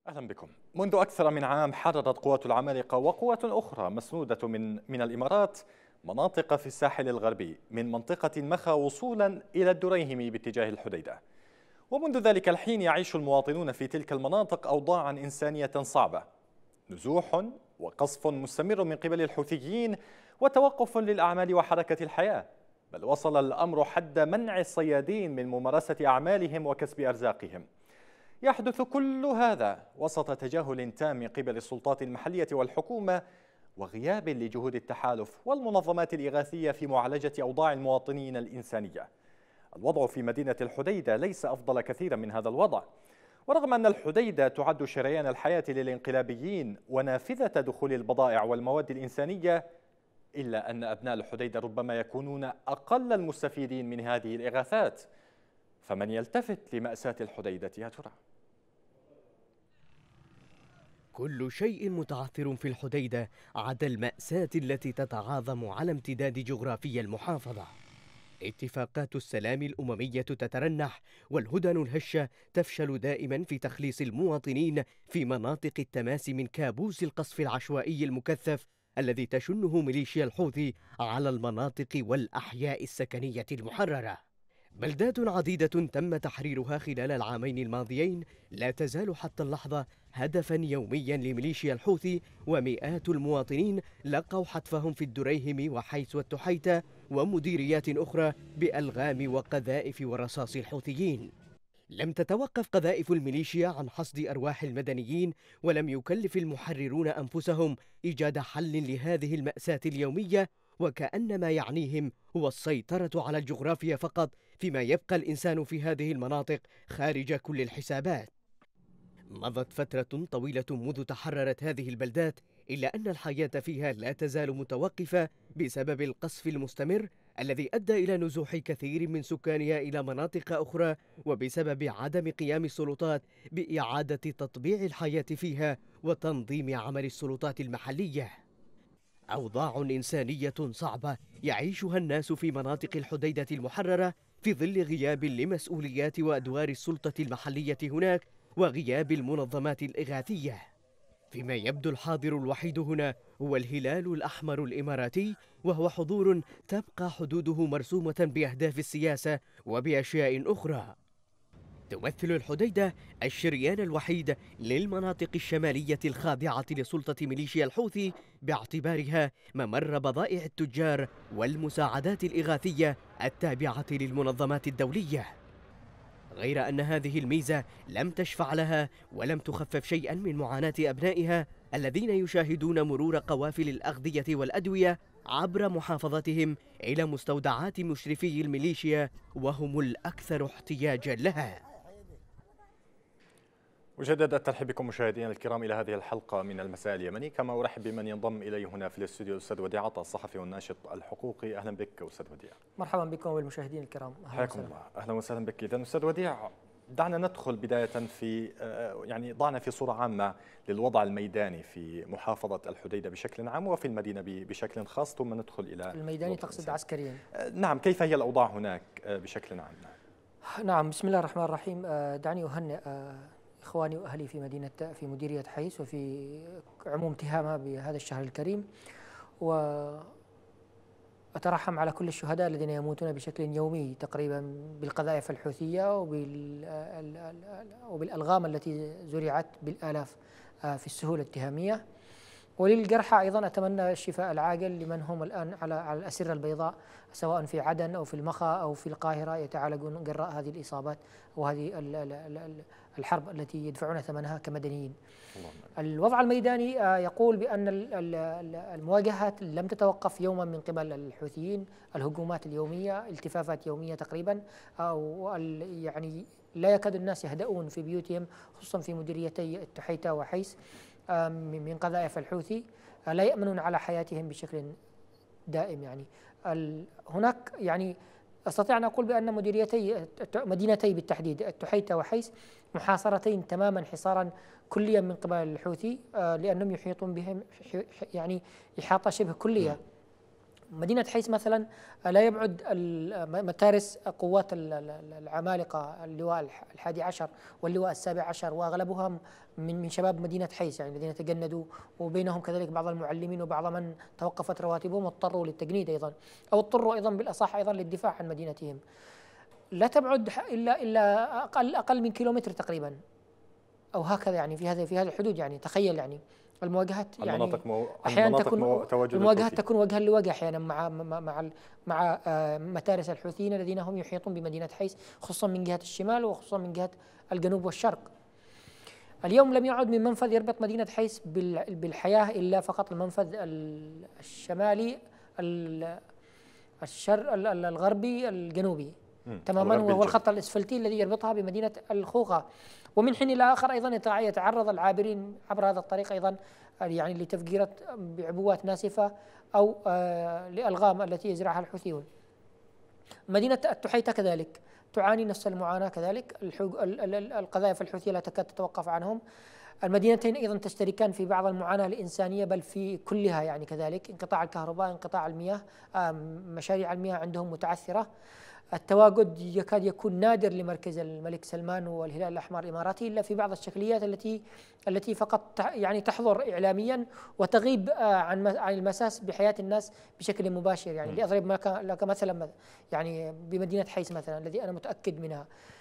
أهلا بكم. منذ أكثر من عام حررت قوات العمالقة وقوات أخرى مسنودة من الإمارات مناطق في الساحل الغربي من منطقة المخا وصولا إلى الدريهم باتجاه الحديدة. ومنذ ذلك الحين يعيش المواطنون في تلك المناطق أوضاعا إنسانية صعبة، نزوح وقصف مستمر من قبل الحوثيين وتوقف للأعمال وحركة الحياة، بل وصل الأمر حد منع الصيادين من ممارسة أعمالهم وكسب أرزاقهم. يحدث كل هذا وسط تجاهل تام من قبل السلطات المحلية والحكومة وغياب لجهود التحالف والمنظمات الإغاثية في معالجة أوضاع المواطنين الإنسانية. الوضع في مدينة الحديدة ليس أفضل كثيرا من هذا الوضع، ورغم أن الحديدة تعد شريان الحياة للانقلابيين ونافذة دخول البضائع والمواد الإنسانية، إلا أن أبناء الحديدة ربما يكونون أقل المستفيدين من هذه الإغاثات. فمن يلتفت لمأساة الحديدة يا ترى؟ كل شيء متعثر في الحديدة عدا المأساة التي تتعاظم على امتداد جغرافيا المحافظة. اتفاقات السلام الأممية تترنح، والهدن الهشة تفشل دائما في تخليص المواطنين في مناطق التماس من كابوس القصف العشوائي المكثف الذي تشنه ميليشيا الحوثي على المناطق والأحياء السكنية المحررة. بلدات عديدة تم تحريرها خلال العامين الماضيين لا تزال حتى اللحظة هدفا يوميا لميليشيا الحوثي، ومئات المواطنين لقوا حتفهم في الدريهم وحيس والتحيتة ومديريات أخرى بألغام وقذائف ورصاص الحوثيين. لم تتوقف قذائف الميليشيا عن حصد أرواح المدنيين، ولم يكلف المحررون أنفسهم إيجاد حل لهذه المأساة اليومية، وكأن ما يعنيهم هو السيطرة على الجغرافيا فقط، فيما يبقى الإنسان في هذه المناطق خارج كل الحسابات. مضت فترة طويلة منذ تحررت هذه البلدات، إلا أن الحياة فيها لا تزال متوقفة بسبب القصف المستمر الذي أدى إلى نزوح كثير من سكانها إلى مناطق أخرى، وبسبب عدم قيام السلطات بإعادة تطبيع الحياة فيها وتنظيم عمل السلطات المحلية. أوضاع إنسانية صعبة يعيشها الناس في مناطق الحديدة المحررة في ظل غياب لمسؤوليات وأدوار السلطة المحلية هناك، وغياب المنظمات الإغاثية. فيما يبدو الحاضر الوحيد هنا هو الهلال الأحمر الإماراتي، وهو حضور تبقى حدوده مرسومة بأهداف السياسة وبأشياء أخرى. تمثل الحديدة الشريان الوحيد للمناطق الشمالية الخاضعة لسلطة ميليشيا الحوثي، باعتبارها ممر بضائع التجار والمساعدات الإغاثية التابعة للمنظمات الدولية. غير أن هذه الميزة لم تشفع لها ولم تخفف شيئا من معاناة أبنائها الذين يشاهدون مرور قوافل الأغذية والأدوية عبر محافظتهم إلى مستودعات مشرفي الميليشيا، وهم الأكثر احتياجا لها. أجدد الترحيب بكم مشاهدينا الكرام إلى هذه الحلقة من المساء اليمني، كما أرحب بمن ينضم إلي هنا في الاستوديو الأستاذ وديع عطا، الصحفي والناشط الحقوقي. أهلا بك أستاذ وديع. مرحبا بكم والمشاهدين الكرام. حياكم الله. أهلا وسهلا بك. إذن أستاذ وديع، دعنا ندخل بداية في ضعنا في صورة عامة للوضع الميداني في محافظة الحديدة بشكل عام وفي المدينة بشكل خاص، ثم ندخل إلى الميداني. تقصد عسكريا؟ نعم، كيف هي الأوضاع هناك بشكل عام؟ نعم، بسم الله الرحمن الرحيم. دعني أهنئ إخواني وأهلي في مديرية حيس وفي عموم تهامها بهذا الشهر الكريم، وأترحم على كل الشهداء الذين يموتون بشكل يومي تقريبا بالقذائف الحوثية وبالألغام التي زرعت بالآلاف في السهول التهامية. وللجرحى أيضا أتمنى الشفاء العاجل لمن هم الآن على الأسرة البيضاء، سواء في عدن أو في المخا أو في القاهرة، يتعالجون جراء هذه الإصابات وهذه الحرب التي يدفعون ثمنها كمدنيين. الوضع الميداني يقول بأن المواجهات لم تتوقف يوما من قبل الحوثيين، الهجومات اليومية، التفافات يومية تقريبا، يعني لا يكاد الناس يهدؤون في بيوتهم، خصوصا في مديريتي التحيتة وحيس من قذائف الحوثي، لا يأمنون على حياتهم بشكل دائم. يعني هناك يعني أستطيع أن أقول بأن مدينتي بالتحديد التحيتة وحيس محاصرتين تماما حصارا كليا من قبل الحوثي، لأنهم يحيطون بهم يعني إحاطة شبه كلية. مدينة حيس مثلا لا يبعد متارس قوات العمالقة اللواء الحادي عشر واللواء السابع عشر، وأغلبهم من شباب مدينة حيس يعني الذين تجندوا، وبينهم كذلك بعض المعلمين وبعض من توقفت رواتبهم واضطروا للتجنيد أيضا، أو اضطروا أيضا بالأصح أيضا للدفاع عن مدينتهم. لا تبعد إلا أقل من كيلومتر تقريبا أو هكذا، يعني في هذه الحدود. يعني تخيل يعني المواجهات، يعني احيانا تكون المواجهات تكون وجها لوجه احيانا مع متارس الحوثيين الذين هم يحيطون بمدينه حيس، خصوصا من جهه الشمال وخصوصا من جهه الجنوب والشرق. اليوم لم يعد من منفذ يربط مدينه حيس بالحياه الا فقط المنفذ الشمالي الغربي الجنوبي تماما، وهو الخط الاسفلتي الذي يربطها بمدينه الخوخه. ومن حين الى اخر ايضا يتعرض العابرين عبر هذا الطريق ايضا يعني لتفجير بعبوات ناسفه او لالغام التي يزرعها الحوثيون. مدينه التحيته كذلك تعاني نفس المعاناه كذلك، القذائف الحوثيه لا تكاد تتوقف عنهم. المدينتين ايضا تشتركان في بعض المعاناه الانسانيه، بل في كلها يعني كذلك، انقطاع الكهرباء، انقطاع المياه، مشاريع المياه عندهم متعثره. التواجد يكاد يكون نادر لمركز الملك سلمان والهلال الأحمر الإماراتي إلا في بعض الشكليات التي فقط يعني تحضر إعلاميا وتغيب عن المساس بحياة الناس بشكل مباشر. يعني لأضرب لك مثلا يعني بمدينة حيس مثلا الذي أنا متأكد منها،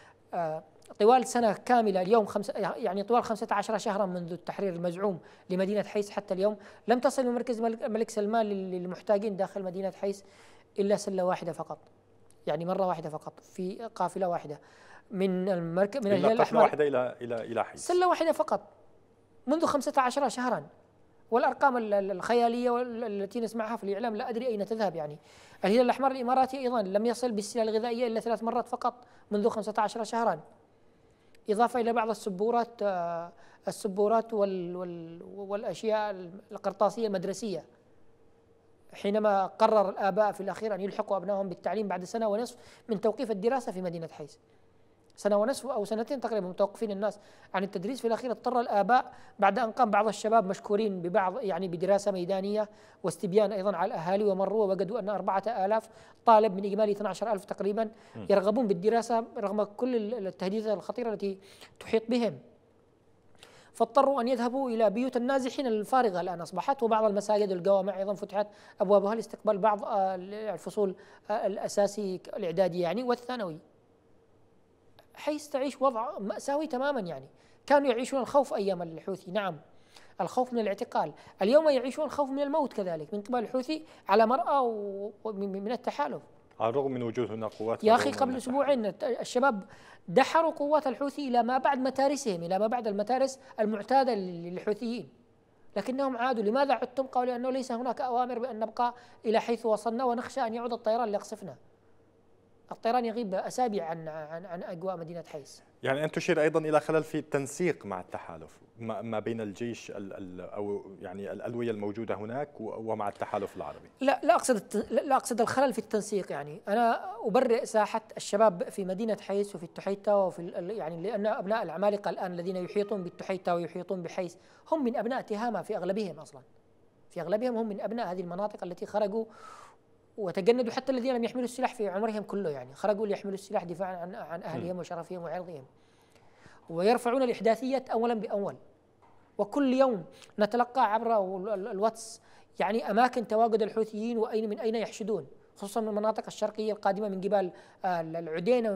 طوال سنة كاملة اليوم يعني طوال 15 شهرا منذ التحرير المزعوم لمدينة حيس حتى اليوم لم تصل من مركز الملك سلمان للمحتاجين داخل مدينة حيس إلا سلة واحدة فقط، يعني مرة واحدة فقط في قافلة واحدة من الهلال الأحمر، واحدة إلى حيس، سلة واحدة فقط منذ 15 شهرا. والأرقام الخيالية التي نسمعها في الإعلام لا أدري أين تذهب. يعني الهلال الأحمر الإماراتي أيضا لم يصل بالسلة الغذائية إلا 3 مرات فقط منذ 15 شهرا، إضافة إلى بعض السبورات والأشياء القرطاسية المدرسية. حينما قرر الآباء في الأخير أن يلحقوا أبنائهم بالتعليم بعد 1.5 سنة من توقيف الدراسة في مدينة حيس، 1.5 سنة أو 2 تقريبا متوقفين الناس عن التدريس، في الأخير اضطر الآباء بعد أن قام بعض الشباب مشكورين ببعض يعني بدراسة ميدانية واستبيان أيضا على الأهالي، ومروا ووجدوا أن 4000 طالب من إجمالي 12000 تقريبا يرغبون بالدراسة رغم كل التهديدات الخطيرة التي تحيط بهم، فاضطروا أن يذهبوا إلى بيوت النازحين الفارغة الآن أصبحت، وبعض المساجد والجوامع أيضا فتحت أبوابها لاستقبال بعض الفصول الأساسي الإعدادي يعني والثانوي. حيث تعيش وضع مأساوي تماما، يعني كانوا يعيشون الخوف أيام الحوثي، نعم الخوف من الاعتقال، اليوم يعيشون الخوف من الموت كذلك من قبل الحوثي على مرأى من التحالف، على الرغم من وجود هنا قوات. يا أخي قبل أسبوعين الشباب دحروا قوات الحوثي إلى ما بعد متارسهم، إلى ما بعد المتارس المعتادة للحوثيين، لكنهم عادوا. لماذا عدتم؟ قالوا لأنه ليس هناك أوامر بأن نبقى إلى حيث وصلنا ونخشى أن يعود الطيران ليقصفنا. الطيران يغيب أسابيع عن أجواء مدينة حيس. يعني أن تشير أيضا إلى خلل في التنسيق مع التحالف ما بين الجيش أو يعني الألوية الموجودة هناك ومع التحالف العربي. لا أقصد الخلل في التنسيق. يعني أنا أبرئ ساحة الشباب في مدينة حيس وفي التحيتة يعني لأن أبناء العمالقة الآن الذين يحيطون بالتحيتة ويحيطون بحيس هم من أبناء تهامة في أغلبهم، أصلا في أغلبهم هم من أبناء هذه المناطق التي خرجوا وتجندوا، حتى الذين لم يحملوا السلاح في عمرهم كله، يعني خرجوا ليحملوا السلاح دفاعا عن أهلهم وشرفهم وعرضهم، ويرفعون الإحداثيات أولا بأول. وكل يوم نتلقى عبر الواتس يعني أماكن تواجد الحوثيين من أين يحشدون، خصوصا من المناطق الشرقية القادمة من جبال العدينة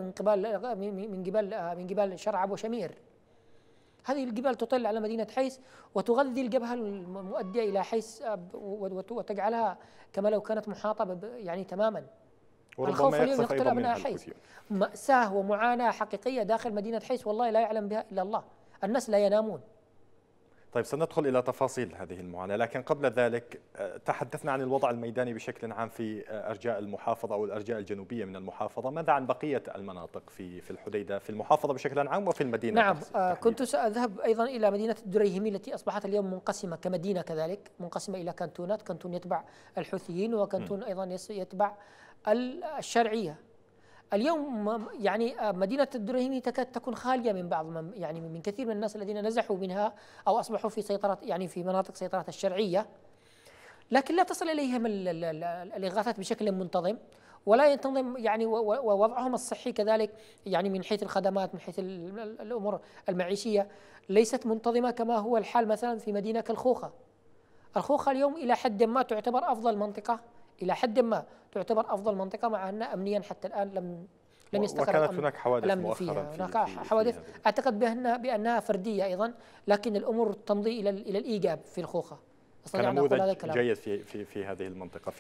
ومن جبال شرعب وشمير. هذه الجبال تطل على مدينة حيس وتغذي الجبهة المؤدية إلى حيس وتجعلها كما لو كانت محاطة يعني تماما. الخوف اليوم يقتل أبناء حيس، مأساة ومعاناة حقيقية داخل مدينة حيس والله لا يعلم بها إلا الله، الناس لا ينامون. طيب سندخل إلى تفاصيل هذه المعاناة، لكن قبل ذلك تحدثنا عن الوضع الميداني بشكل عام في أرجاء المحافظة أو الأرجاء الجنوبية من المحافظة، ماذا عن بقية المناطق في الحديدة في المحافظة بشكل عام وفي المدينة؟ نعم كنت سأذهب أيضا إلى مدينة الدريهمي التي أصبحت اليوم منقسمة كمدينة كذلك، منقسمة إلى كانتونات، كانتون يتبع الحوثيين وكانتون أيضا يتبع الشرعية. اليوم يعني مدينة الدريهمي تكاد تكون خالية من بعض يعني من كثير من الناس الذين نزحوا منها أو أصبحوا في سيطرة يعني في مناطق سيطرة الشرعية، لكن لا تصل إليهم الإغاثات بشكل منتظم، ولا ينتظم يعني ووضعهم الصحي كذلك، يعني من حيث الخدمات، من حيث الأمور المعيشية ليست منتظمة كما هو الحال مثلا في مدينة الخوخة. الخوخة اليوم إلى حد ما تعتبر أفضل منطقة، إلى حد ما تعتبر أفضل منطقة، مع أنها أمنيا حتى الآن لم يستقر وكانت هناك حوادث مؤخرا هناك حوادث أعتقد بأنها فردية أيضا، لكن الأمور تمضي إلى الإيجاب في الخوخة. كان نموذج جيد في هذه المنطقة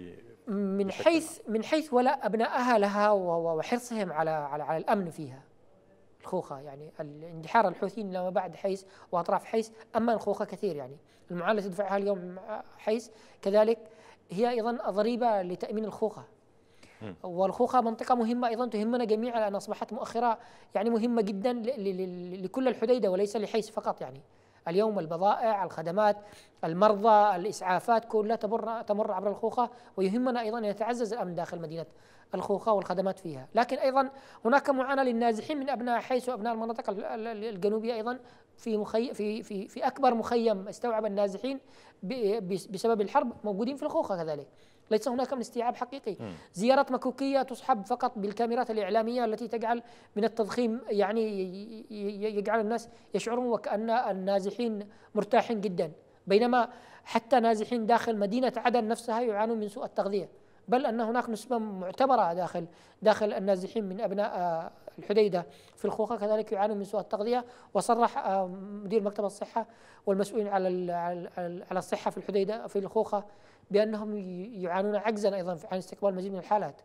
من حيث ولا أبنائها لها وحرصهم على الأمن فيها. الخوخة يعني الاندحار الحوثيين لما بعد حيس وأطراف حيس أما الخوخة كثير، يعني المعاناة التي تدفعها اليوم حيس كذلك هي أيضا ضريبة لتأمين الخوخة. والخوخة منطقة مهمة أيضا تهمنا جميعا، لأن أصبحت مؤخرة يعني مهمة جدا لكل الحديدة وليس لحيس فقط. يعني اليوم البضائع، الخدمات، المرضى، الإسعافات كلها تمر عبر الخوخة، ويهمنا أيضا أن يتعزز الأمن داخل مدينة الخوخة والخدمات فيها. لكن أيضا هناك معاناة للنازحين من أبناء حيس وأبناء المناطق الجنوبية أيضا في أكبر مخيم استوعب النازحين بسبب الحرب موجودين في الخوخة كذلك، ليس هناك من استيعاب حقيقي. زيارة مكوكية تصحب فقط بالكاميرات الإعلامية التي تجعل من التضخيم، يعني يجعل الناس يشعرون وكأن النازحين مرتاحين جدا، بينما حتى نازحين داخل مدينة عدن نفسها يعانون من سوء التغذية، بل أن هناك نسبة معتبرة داخل النازحين من أبناء الحديدة في الخوخة كذلك يعانون من سوء التغذية. وصرح مدير مكتب الصحة والمسؤولين على الصحة في الحديدة في الخوخة بأنهم يعانون عجزا أيضا عن استقبال مزيد من الحالات.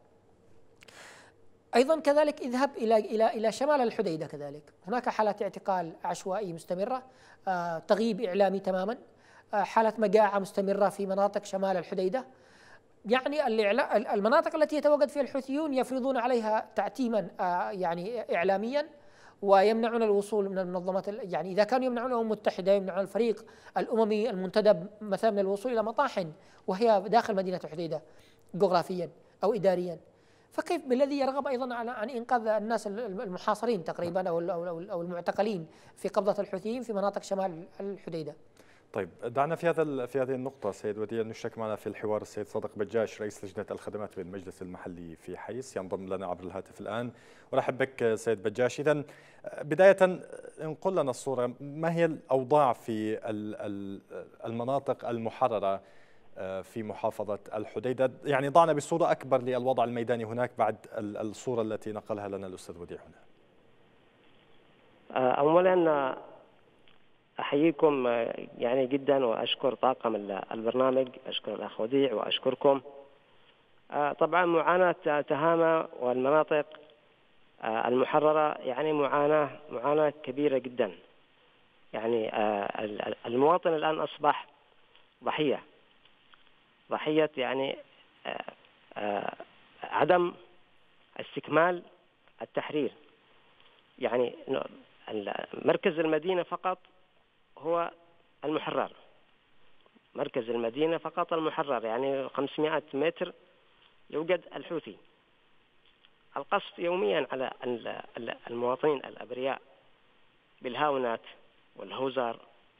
أيضا كذلك اذهب إلى شمال الحديدة، كذلك هناك حالات اعتقال عشوائي مستمرة، تغييب إعلامي تماما، حالة مجاعة مستمرة في مناطق شمال الحديدة. يعني المناطق التي يتواجد فيها الحوثيون يفرضون عليها تعتيما يعني إعلاميا، ويمنعون الوصول من المنظمات، يعني إذا كانوا يمنعون الأمم المتحدة يمنعون الفريق الأممي المنتدب مثلا من الوصول إلى مطاحن وهي داخل مدينة الحديدة جغرافيا أو إداريا، فكيف بالذي يرغب أيضا عن إنقاذ الناس المحاصرين تقريبا أو المعتقلين في قبضة الحوثيين في مناطق شمال الحديدة؟ طيب دعنا في هذه النقطة سيد وديع نشرك معنا في الحوار السيد صادق بجاش رئيس لجنة الخدمات بالمجلس المحلي في حيس ينضم لنا عبر الهاتف الآن. ورحب بك سيد بجاش. إذن بداية انقل لنا الصورة، ما هي الأوضاع في المناطق المحررة في محافظة الحديدة؟ يعني ضعنا بصورة أكبر للوضع الميداني هناك بعد الصورة التي نقلها لنا الأستاذ وديع هنا. أولا أحييكم يعني جدا وأشكر طاقم البرنامج، أشكر الأخ وديع وأشكركم. طبعا معاناة تهامة والمناطق المحررة يعني معاناة كبيرة جدا. يعني المواطن الآن أصبح ضحية يعني عدم استكمال التحرير. يعني مركز المدينة فقط هو المحرر، مركز المدينة فقط المحرر، يعني 500 متر يوجد الحوثي. القصف يوميا على المواطنين الأبرياء بالهاونات والهوزر.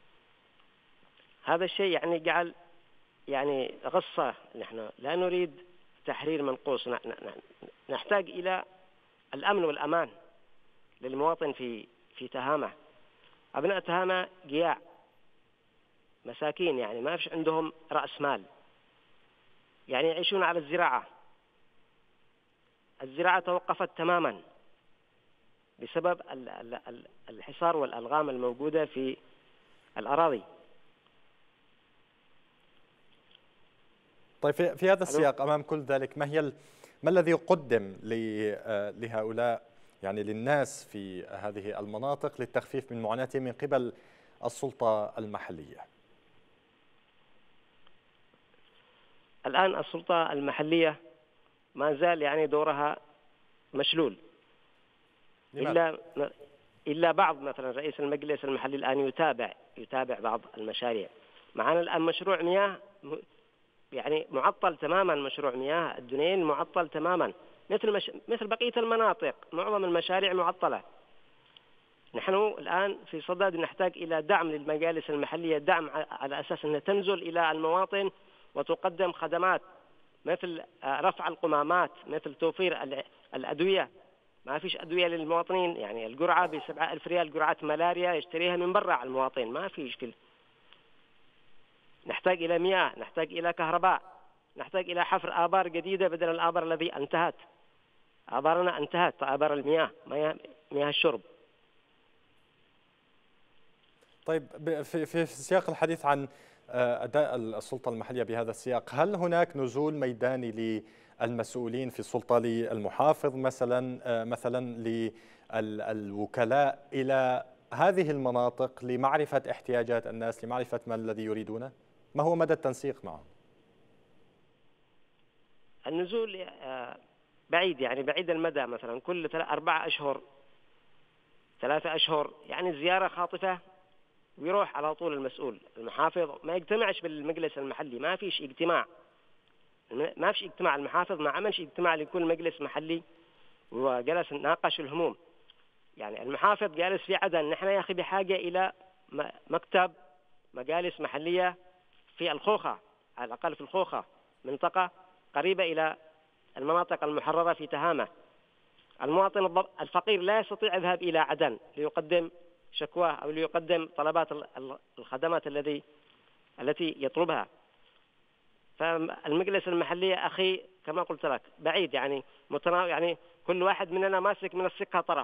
هذا الشيء يعني جعل يعني غصة. نحن لا نريد تحرير منقوص، نحتاج إلى الأمن والأمان للمواطن في تهامة. أبناء تهامة جياع مساكين، يعني ما فيش عندهم رأس مال، يعني يعيشون على الزراعة توقفت تماما بسبب الحصار والألغام الموجودة في الأراضي. طيب في هذا السياق أمام كل ذلك ما الذي يقدم لهؤلاء يعني للناس في هذه المناطق للتخفيف من معاناتهم من قبل السلطة المحلية؟ الآن السلطة المحلية ما زال يعني دورها مشلول. إلا بعض مثلا رئيس المجلس المحلي الآن يتابع بعض المشاريع. معنا الآن مشروع مياه يعني معطل تماما، مشروع مياه الدنين معطل تماما مثل بقية المناطق، معظم المشاريع معطلة. نحن الآن في صدد نحتاج إلى دعم للمجالس المحلية، دعم على أساس أنها تنزل إلى المواطن وتقدم خدمات مثل رفع القمامات، مثل توفير الأدوية. ما فيش أدوية للمواطنين، يعني الجرعة ب7,000 ريال جرعة ملاريا يشتريها من برا على المواطن، ما فيش نحتاج إلى مياه، نحتاج إلى كهرباء، نحتاج إلى حفر آبار جديدة بدل الآبار الذي انتهت. آبارنا انتهت، آبار المياه، مياه الشرب. طيب، في سياق الحديث عن أداء السلطة المحلية بهذا السياق، هل هناك نزول ميداني للمسؤولين في السلطة، للمحافظ مثلا للوكلاء إلى هذه المناطق لمعرفة احتياجات الناس، لمعرفة ما الذي يريدونه؟ ما هو مدى التنسيق معهم؟ النزول بعيد، يعني بعيد المدى، مثلا كل 4 أشهر 3 أشهر، يعني زيارة خاطفة ويروح على طول المسؤول. المحافظ ما يجتمعش بالمجلس المحلي، ما فيش اجتماع، المحافظ ما عملش اجتماع لكل مجلس محلي وجلس ناقش الهموم. يعني المحافظ جالس في عدن، نحن يا أخي بحاجة إلى مكتب مجالس محلية في الخوخة، على الأقل في الخوخة، منطقة قريبة إلى المناطق المحررة في تهامة. المواطن الفقير لا يستطيع الذهاب إلى عدن ليقدم شكواه أو ليقدم طلبات الخدمات التي يطلبها. فالمجلس المحلي أخي كما قلت لك بعيد، يعني متناول، يعني كل واحد مننا ماسك من السكة طرف.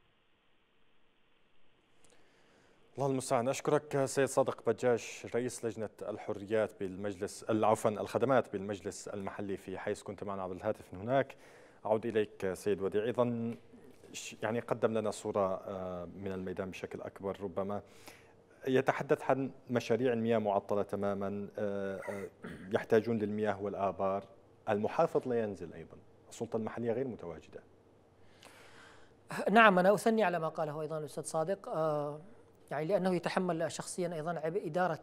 الله المستعان. أشكرك سيد صادق بجاش، رئيس لجنة الحريات بالمجلس، عفوا الخدمات بالمجلس المحلي في حيث كنت معنا عبر الهاتف من هناك. أعود إليك سيد وديع، أيضا يعني قدم لنا صورة من الميدان بشكل أكبر، ربما يتحدث عن مشاريع المياه معطلة تماما، يحتاجون للمياه والآبار، المحافظ لا ينزل، أيضا السلطة المحلية غير متواجدة. نعم، أنا أثني على ما قاله أيضا الأستاذ صادق، يعني لأنه يتحمل شخصيا أيضا عبء إدارة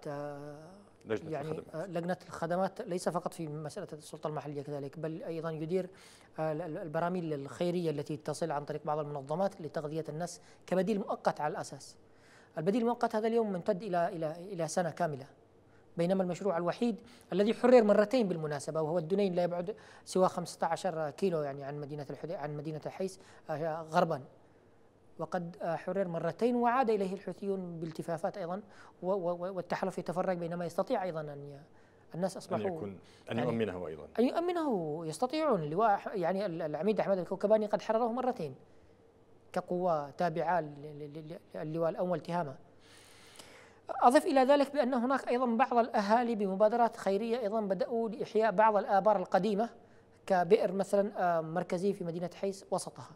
لجنة الخدمات، ليس فقط في مسألة السلطة المحلية كذلك، بل أيضا يدير البراميل الخيرية التي تصل عن طريق بعض المنظمات لتغذية الناس كبديل مؤقت على الأساس. البديل المؤقت هذا اليوم ممتد إلى سنة كاملة، بينما المشروع الوحيد الذي حرر مرتين بالمناسبة، وهو الدنين، لا يبعد سوى 15 كيلو يعني عن مدينة حيس غربا، وقد حرر مرتين وعاد إليه الحوثيون بالتفافات أيضا، والتحالف يتفرق، بينما يستطيع أيضا أن الناس أصبحوا أن يؤمنه أيضا، أن يؤمنه، يستطيعون. اللواء يعني العميد أحمد الكوكباني قد حرره مرتين كقوة تابعة للواء الأول تهامة. أضف إلى ذلك بأن هناك أيضا بعض الأهالي بمبادرات خيرية أيضا بدأوا لإحياء بعض الآبار القديمة، كبئر مثلا مركزي في مدينة حيس وسطها.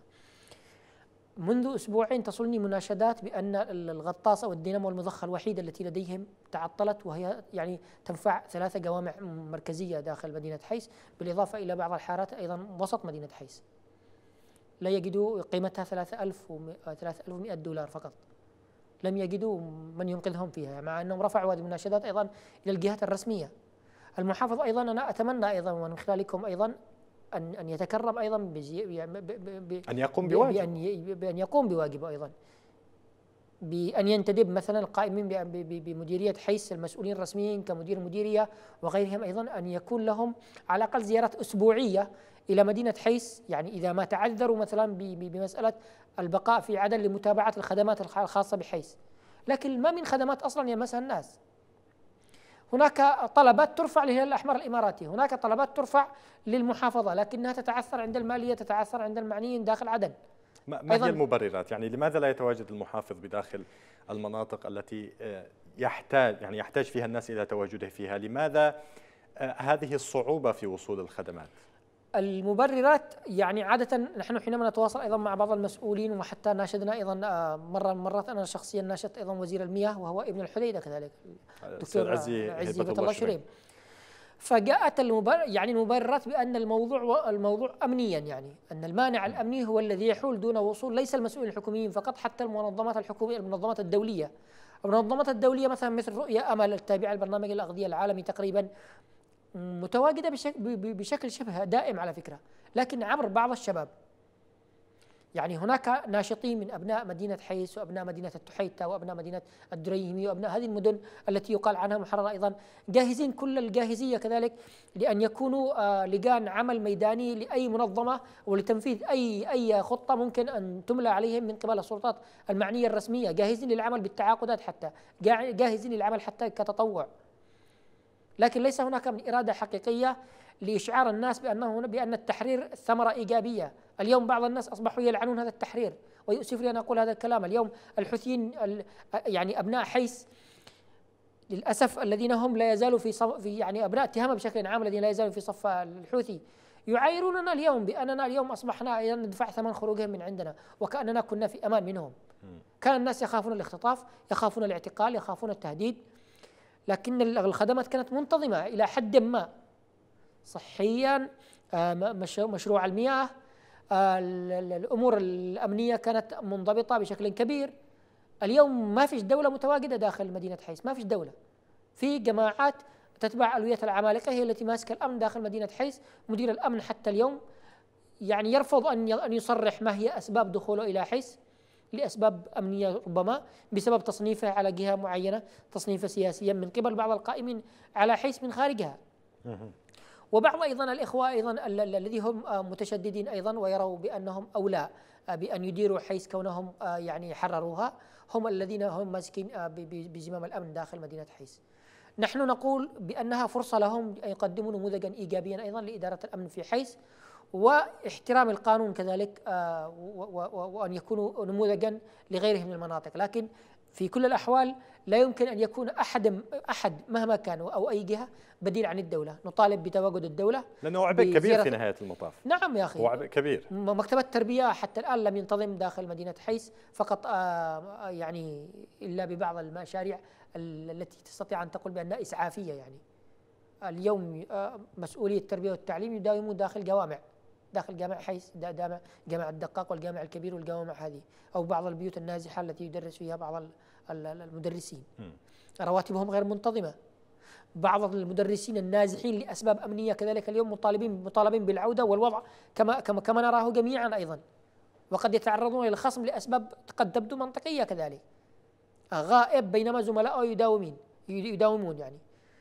منذ أسبوعين تصلني مناشدات بأن الغطاس أو الدينامو المضخة الوحيدة التي لديهم تعطلت، وهي يعني تنفع 3 جوامع مركزية داخل مدينة حيس، بالإضافة إلى بعض الحارات أيضا وسط مدينة حيس لا يجدوا قيمتها 3,100 دولار فقط، لم يجدوا من ينقذهم فيها، مع أنهم رفعوا هذه المناشدات أيضا إلى الجهات الرسمية. المحافظ أيضا أنا أتمنى أيضا ومن خلالكم أيضا أن يتكرم أيضا أن يقوم بواجبه، بأن يقوم بواجبه أيضا، بأن ينتدب مثلا القائمين بمديرية حيس، المسؤولين الرسميين كمدير مديرية وغيرهم أيضا، أن يكون لهم على الأقل زيارات أسبوعية إلى مدينة حيس، يعني إذا ما تعذروا مثلا بمسألة البقاء في عدن لمتابعة الخدمات الخاصة بحيس، لكن ما من خدمات أصلا يلمسها الناس. هناك طلبات ترفع للهلال الأحمر الإماراتي، هناك طلبات ترفع للمحافظة، لكنها تتعثر عند المالية، تتعثر عند المعنيين داخل عدن. ما هي المبررات؟ يعني لماذا لا يتواجد المحافظ بداخل المناطق التي يحتاج فيها الناس إلى تواجده فيها؟ لماذا هذه الصعوبة في وصول الخدمات؟ المبررات يعني عادة نحن حينما نتواصل أيضا مع بعض المسؤولين، وحتى ناشدنا أيضا مرات أنا شخصيا ناشدت أيضا وزير المياه وهو ابن الحديدة كذلك، الدكتور عزي هبة الله شريم. فجاءت المبررات بأن الموضوع أمنيا، يعني أن المانع الأمني هو الذي يحول دون وصول ليس المسؤولين الحكوميين فقط، حتى المنظمات الحكومية، المنظمات الدولية. المنظمات الدولية مثلا مثل رؤية أمل التابعة لبرنامج الأغذية العالمي تقريبا متواجدة بشكل شبه دائم على فكرة، لكن عبر بعض الشباب. يعني هناك ناشطين من أبناء مدينة حيس وأبناء مدينة التحيتة وأبناء مدينة الدريهمي وأبناء هذه المدن التي يقال عنها محررة أيضا، جاهزين كل الجاهزية كذلك لأن يكونوا لجان عمل ميداني لأي منظمة ولتنفيذ أي خطة ممكن أن تملى عليهم من قبل السلطات المعنية الرسمية، جاهزين للعمل بالتعاقدات، حتى جاهزين للعمل حتى كتطوع. لكن ليس هناك من إرادة حقيقية لإشعار الناس بأن التحرير ثمرة إيجابية. اليوم بعض الناس أصبحوا يلعنون هذا التحرير، ويؤسف لي أن أقول هذا الكلام. اليوم الحوثيين يعني أبناء حيس للأسف الذين هم لا يزالوا في صف، يعني أبناء تهامة بشكل عام الذين لا يزالوا في صف الحوثي، يعايروننا اليوم بأننا اليوم أصبحنا ندفع ثمن خروجهم من عندنا وكأننا كنا في أمان منهم. كان الناس يخافون الاختطاف، يخافون الاعتقال، يخافون التهديد، لكن الخدمات كانت منتظمة إلى حد ما صحيا. مشروع المياه، الأمور الأمنية كانت منضبطة بشكل كبير. اليوم ما فيش دولة متواجدة داخل مدينة حيس، ما فيش دولة، في جماعات تتبع ألوية العمالقة هي التي ماسكة الأمن داخل مدينة حيس. مدير الأمن حتى اليوم يعني يرفض أن يصرح ما هي أسباب دخوله إلى حيس، لأسباب أمنية ربما بسبب تصنيفه على جهة معينة، تصنيفه سياسيا من قبل بعض القائمين على حيس من خارجها. وبعض أيضا الإخوة أيضا الذي هم متشددين أيضا ويروا بأنهم أولى بأن يديروا حيس كونهم يعني حرروها، هم الذين هم ماسكين بزمام الأمن داخل مدينة حيس. نحن نقول بأنها فرصة لهم أن يقدموا نموذجا إيجابيا أيضا لإدارة الأمن في حيس واحترام القانون كذلك، وأن يكونوا نموذجا لغيرهم من المناطق. لكن في كل الأحوال لا يمكن أن يكون أحد مهما كان أو أي جهة بديل عن الدولة. نطالب بتواجد الدولة لأنه عبء كبير في نهاية المطاف. نعم يا أخي، هو عبء كبير. مكتب التربية حتى الآن لم ينتظم داخل مدينة حيس فقط، يعني إلا ببعض المشاريع التي تستطيع أن تقول بأنها إسعافية. يعني اليوم مسؤولي التربية والتعليم يداومون داخل جامع حيس، جامع الدقاق والجامع الكبير والجوامع هذه، أو بعض البيوت النازحة التي يدرس فيها بعض المدرسين، رواتبهم غير منتظمة. بعض المدرسين النازحين لأسباب أمنية كذلك اليوم مطالبين بالعودة والوضع كما نراه جميعا أيضا، وقد يتعرضون إلى الخصم لأسباب قد تبدو منطقية كذلك. غائب بينما زملائه يداومون يعني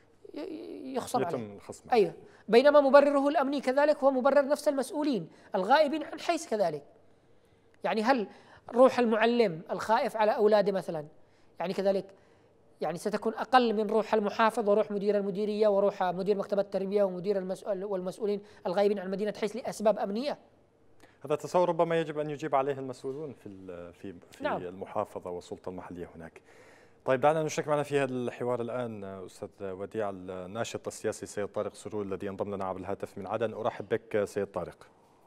يخصم عليه. أيوه، بينما مبرره الأمني كذلك هو مبرر نفس المسؤولين الغائبين عن حيث كذلك. يعني هل روح المعلم الخائف على أولاده مثلا يعني كذلك يعني ستكون أقل من روح المحافظ وروح مدير المديرية وروح مدير مكتب التربية ومدير والمسؤولين الغائبين عن مدينة حيث لأسباب أمنية؟ هذا تصور ربما يجب أن يجيب عليه المسؤولون في نعم. المحافظة والسلطة المحلية هناك. طيب دعنا نشارك معنا في هذا الحوار الآن أستاذ وديع الناشط السياسي سيد طارق سرور الذي ينضم لنا عبر الهاتف من عدن. أرحب بك سيد طارق.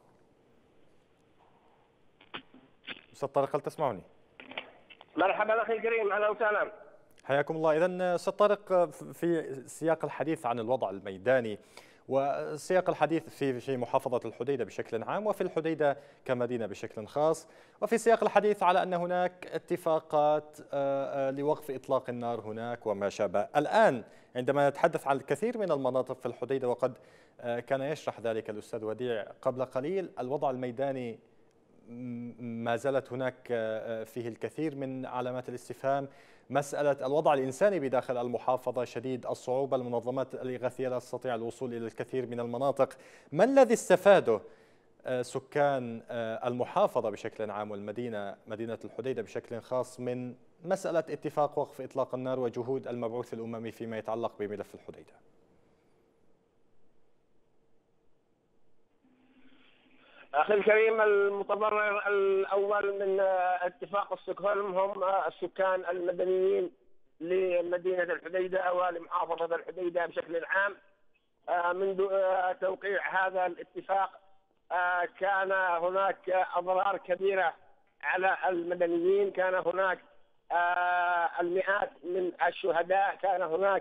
أستاذ طارق هل تسمعني؟ مرحبا أخي الكريم، أهلا وسهلا. حياكم الله. إذن أستاذ طارق، في سياق الحديث عن الوضع الميداني وسياق الحديث في محافظة الحديدة بشكل عام وفي الحديدة كمدينة بشكل خاص، وفي سياق الحديث على أن هناك اتفاقات لوقف إطلاق النار هناك وما شابه. الآن عندما نتحدث عن الكثير من المناطق في الحديدة، وقد كان يشرح ذلك الأستاذ وديع قبل قليل، الوضع الميداني ما زالت هناك فيه الكثير من علامات الاستفهام. مسألة الوضع الإنساني بداخل المحافظة شديد الصعوبة، المنظمات الإغاثية لا تستطيع الوصول إلى الكثير من المناطق. ما الذي استفاده سكان المحافظة بشكل عام والمدينة مدينة الحديدة بشكل خاص من مسألة اتفاق وقف إطلاق النار وجهود المبعوث الأممي فيما يتعلق بملف الحديدة؟ أخي الكريم، المتضرر الأول من اتفاق ستوكهولم هم السكان المدنيين لمدينة الحديدة ولمحافظة الحديدة بشكل عام. منذ توقيع هذا الاتفاق كان هناك أضرار كبيرة على المدنيين، كان هناك المئات من الشهداء، كان هناك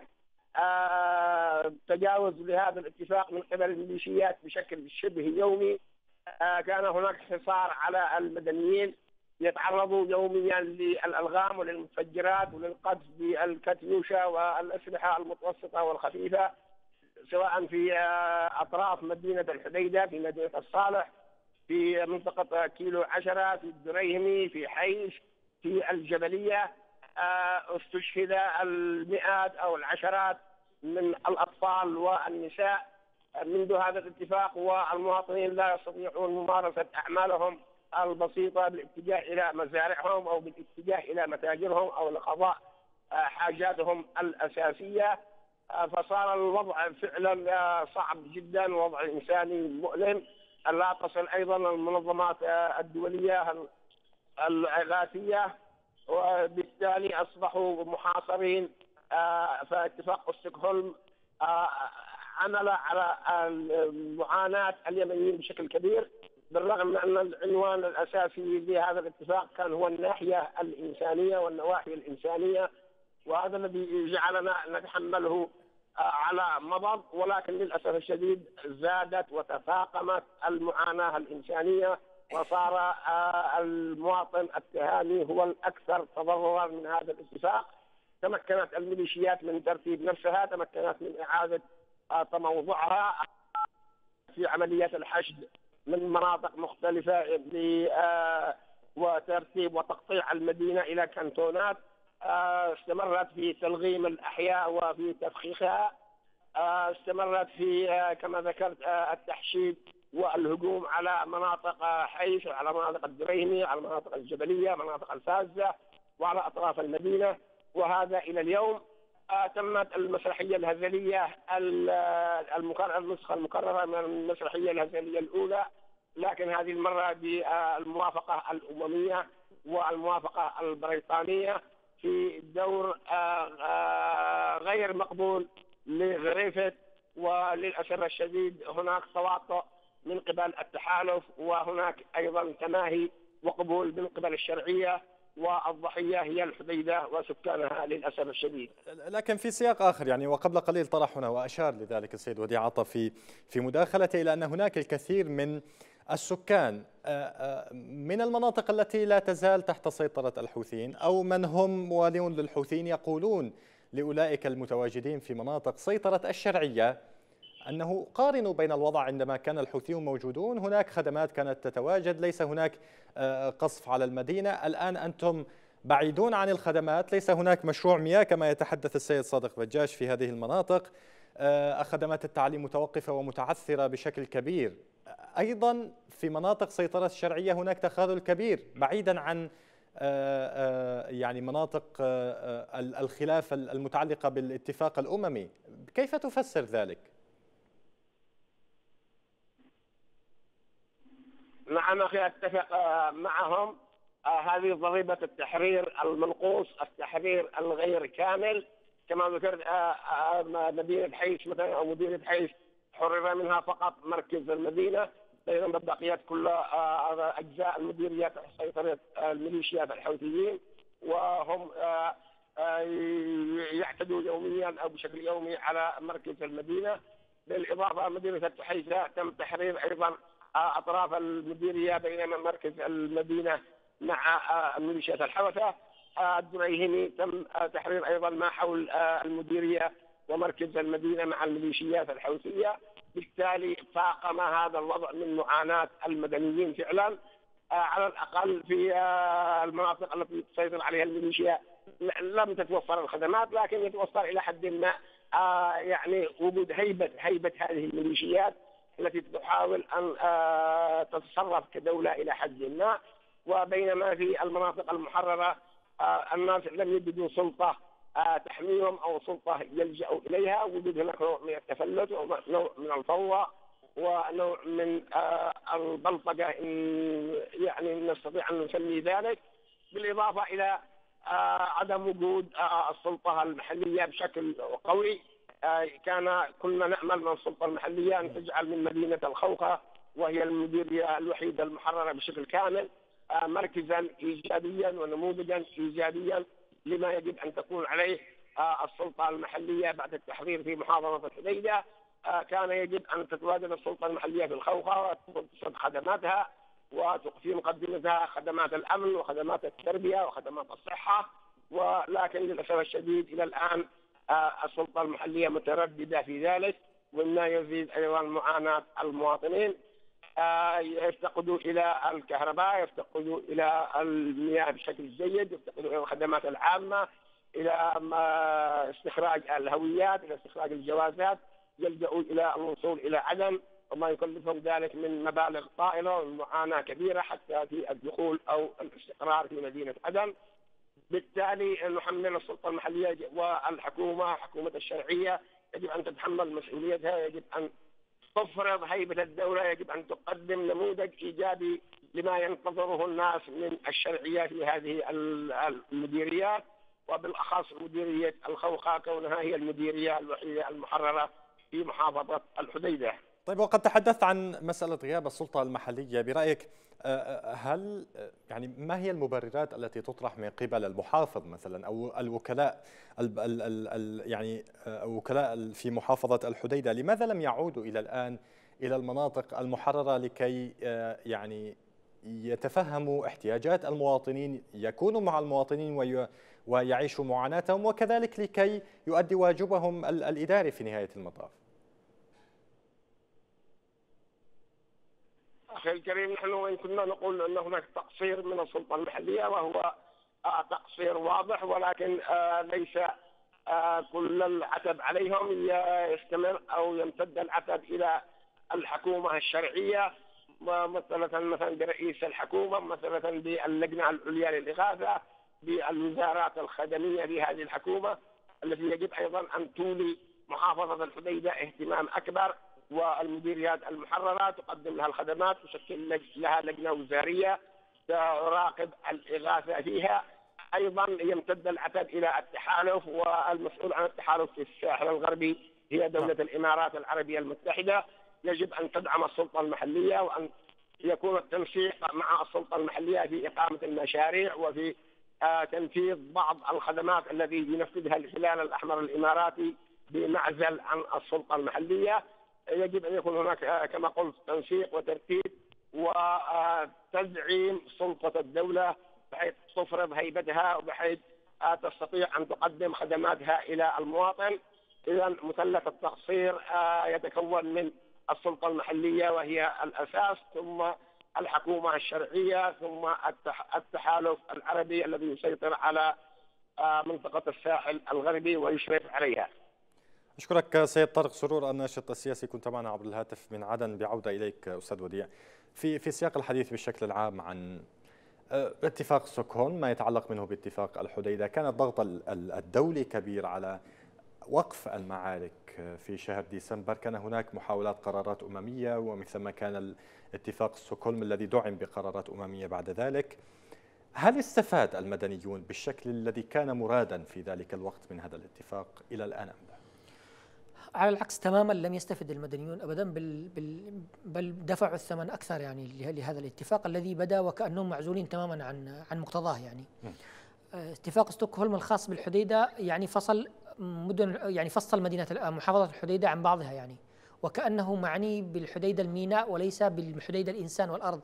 تجاوز لهذا الاتفاق من قبل الميليشيات بشكل شبه يومي، كان هناك حصار على المدنيين، يتعرضوا يوميا للألغام وللمتفجرات وللقذف بالكاتيوشا والأسلحة المتوسطة والخفيفة، سواء في أطراف مدينة الحديدة، في مدينة الصالح، في منطقة كيلو 10، في الدريهمي، في حيش، في الجبلية. استشهد المئات أو العشرات من الأطفال والنساء منذ هذا الاتفاق، والمواطنين لا يستطيعون ممارسة أعمالهم البسيطة بالاتجاه إلى مزارعهم أو بالاتجاه إلى متاجرهم أو لقضاء حاجاتهم الأساسية. فصار الوضع فعلا صعب جدا، وضع إنساني مؤلم. لا تصل أيضا المنظمات الدولية الإغاثية، وبالتالي أصبحوا محاصرين. فاتفاق ستوكهولم عمل على معاناة اليمنيين بشكل كبير، بالرغم من أن العنوان الأساسي لهذا الاتفاق كان هو الناحية الإنسانية والنواحي الإنسانية، وهذا الذي جعلنا نتحمله على مضض. ولكن للأسف الشديد زادت وتفاقمت المعاناة الإنسانية، وصار المواطن التهامي هو الأكثر تضررا من هذا الاتفاق. تمكنت الميليشيات من ترتيب نفسها، تمكنت من إعادة تموضعها في عمليات الحشد من مناطق مختلفة وترتيب وتقطيع المدينة إلى كانتونات. استمرت في تلغيم الأحياء وفي تفخيخها. استمرت في كما ذكرت التحشيد والهجوم على مناطق حيش وعلى مناطق الدريهمي، على مناطق الجبلية، مناطق الفازة، وعلى أطراف المدينة. وهذا إلى اليوم. تمت المسرحية الهزلية النسخة المكررة من المسرحية الهزلية الأولى، لكن هذه المرة بالموافقة الأممية والموافقة البريطانية في دور غير مقبول لغريفيث. وللأسف الشديد هناك تواطؤ من قبل التحالف، وهناك أيضا تماهي وقبول من قبل الشرعية، والضحية هي الحديدة وسكانها للأسف الشديد. لكن في سياق آخر يعني، وقبل قليل طرح هنا وأشار لذلك السيد وديع عطا في مداخلته إلى أن هناك الكثير من السكان من المناطق التي لا تزال تحت سيطرة الحوثيين، أو من هم موالون للحوثيين، يقولون لأولئك المتواجدين في مناطق سيطرة الشرعية أنه قارنوا بين الوضع عندما كان الحوثيون موجودون، هناك خدمات كانت تتواجد، ليس هناك قصف على المدينة. الآن أنتم بعيدون عن الخدمات، ليس هناك مشروع مياه كما يتحدث السيد صادق بجاش في هذه المناطق، خدمات التعليم متوقفة ومتعثرة بشكل كبير. أيضا في مناطق سيطرة الشرعية هناك تخاذل كبير بعيدا عن يعني مناطق الخلاف المتعلقة بالاتفاق الأممي. كيف تفسر ذلك؟ نعم أخي، أتفق معهم. هذه ضريبة التحرير المنقوص، التحرير الغير كامل. كما ذكرت مدينة حيش مثلا أو مدينة حيش حرر منها فقط مركز المدينة، بينما بقيت كل أجزاء المديرية تحت سيطرة الميليشيات الحوثيين، وهم يعتدوا يوميا أو بشكل يومي على مركز المدينة. بالإضافة مدينة التحيزة تم تحرير أيضا أطراف المديرية، بينما مركز المدينة مع ميليشيات الحوثة. الدريهمي تم تحرير أيضا ما حول المديرية ومركز المدينة مع الميليشيات الحوثية. بالتالي فاقم هذا الوضع من معاناة المدنيين فعلا، على الأقل في المناطق التي تسيطر عليها الميليشيا لم تتوفر الخدمات، لكن يتوفر إلى حد ما يعني وجود هيبة هذه الميليشيات التي تحاول أن تتصرف كدولة إلى حد ما. وبينما في المناطق المحررة الناس لم يجدوا سلطة تحميهم أو سلطة يلجأوا إليها، وجود هناك نوع من التفلت ونوع من الفوضى ونوع من البلطجة يعني نستطيع أن نسمي ذلك، بالإضافة إلى عدم وجود السلطة المحلية بشكل قوي. كنا نأمل من السلطة المحلية أن تجعل من مدينة الخوخة، وهي المديرية الوحيدة المحررة بشكل كامل، مركزا إيجابيا ونموذجا إيجابيا لما يجب أن تكون عليه السلطة المحلية بعد التحرير في محافظة الحديدة. كان يجب أن تتواجد السلطة المحلية في الخوخة وتصد خدماتها وفي مقدمتها خدمات الأمن وخدمات التربية وخدمات الصحة. ولكن للأسف الشديد إلى الآن السلطة المحلية مترددة في ذلك، ومما يزيد أيضا معاناة المواطنين. يفتقدوا إلى الكهرباء، يفتقدوا إلى المياه بشكل جيد، يفتقدوا إلى الخدمات العامة، إلى استخراج الهويات، إلى استخراج الجوازات، يلجأوا إلى الوصول إلى عدن، وما يكلفهم ذلك من مبالغ طائلة ومعاناة كبيرة حتى في الدخول أو الاستقرار في مدينة عدن. بالتالي نحمل السلطة المحلية والحكومة، حكومة الشرعية، يجب أن تتحمل مسؤوليتها، يجب أن تفرض هيبة الدولة، يجب أن تقدم نموذج إيجابي لما ينتظره الناس من الشرعية في هذه المديريات، وبالأخص مديرية الخوخة كونها هي المديرية الوحيدة المحررة في محافظة الحديدة. طيب، وقد تحدثت عن مسألة غياب السلطة المحلية، برأيك هل يعني ما هي المبررات التي تطرح من قبل المحافظ مثلا أو الوكلاء يعني وكلاء في محافظة الحديدة، لماذا لم يعودوا إلى الآن إلى المناطق المحررة لكي يعني يتفهموا احتياجات المواطنين، يكونوا مع المواطنين ويعيشوا معاناتهم، وكذلك لكي يؤدوا واجبهم الإداري في نهاية المطاف؟ أخي الكريم، نحن وإن كنا نقول أن هناك تقصير من السلطة المحلية وهو تقصير واضح، ولكن ليس كل العتب عليهم، يستمر أو يمتد العتب إلى الحكومة الشرعية، مثلا برئيس الحكومة، مثلا باللجنة العليا للإغاثة، بالوزارات الخدمية لهذه الحكومة التي يجب أيضا أن تولي محافظة الحديدة اهتمام أكبر، والمديريات المحررة تقدم لها الخدمات، تشكل لها لجنة وزارية تراقب الإغاثة فيها. أيضا يمتد العتب إلى التحالف، والمسؤول عن التحالف في الساحل الغربي هي دولة الإمارات العربية المتحدة. يجب أن تدعم السلطة المحلية، وأن يكون التنسيق مع السلطة المحلية في إقامة المشاريع وفي تنفيذ بعض الخدمات التي ينفذها الهلال الأحمر الإماراتي بمعزل عن السلطة المحلية. يجب أن يكون هناك كما قلت تنسيق وترتيب وتدعيم سلطة الدولة بحيث تفرض هيبتها وبحيث تستطيع أن تقدم خدماتها إلى المواطن. إذا مثلث التقصير يتكون من السلطة المحلية وهي الأساس، ثم الحكومة الشرعية، ثم التحالف العربي الذي يسيطر على منطقة الساحل الغربي ويشرف عليها. أشكرك سيد طارق سرور، الناشط السياسي، كنت معنا عبر الهاتف من عدن. بعودة إليك أستاذ وديع، في سياق الحديث بشكل عام عن اتفاق ستوكهولم، ما يتعلق منه باتفاق الحديدة، كان الضغط الدولي كبير على وقف المعارك في شهر ديسمبر، كان هناك محاولات قرارات أممية، ومن ثم كان الاتفاق ستوكهولم الذي دعم بقرارات أممية بعد ذلك. هل استفاد المدنيون بالشكل الذي كان مرادا في ذلك الوقت من هذا الاتفاق إلى الآن أم لا؟ على العكس تماما، لم يستفد المدنيون ابدا، بل دفعوا الثمن اكثر يعني لهذا الاتفاق الذي بدا وكانهم معزولين تماما عن مقتضاه. يعني اتفاق ستوكهولم الخاص بالحديدة يعني فصل مدينة محافظة الحديدة عن بعضها، يعني وكأنه معني بالحديدة الميناء وليس بالحديدة الإنسان والأرض.